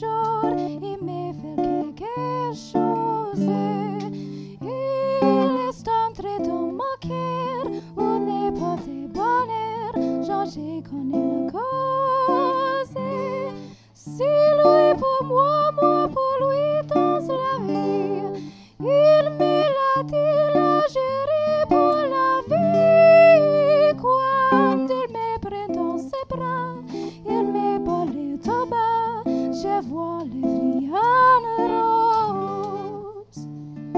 jour, il me fait quelque chose. Il est entré dans mon cœur, où n'est pas de bonheur, genre j'ai connu la cause. Si lui pour moi, moi pour lui dans la vie, il me l'a dit, la juré pour la vie. Quand il me prend dans ses bras, il me parle tout bas, je vois les filles en rose.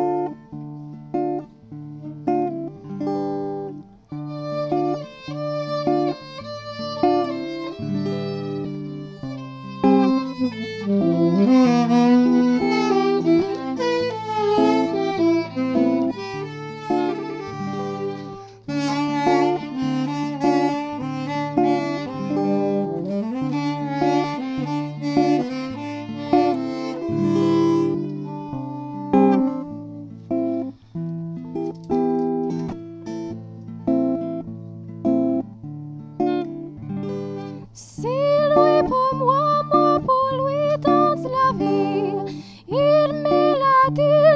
Si lui pour moi, moi pour lui dans la vie, il me l'a dit.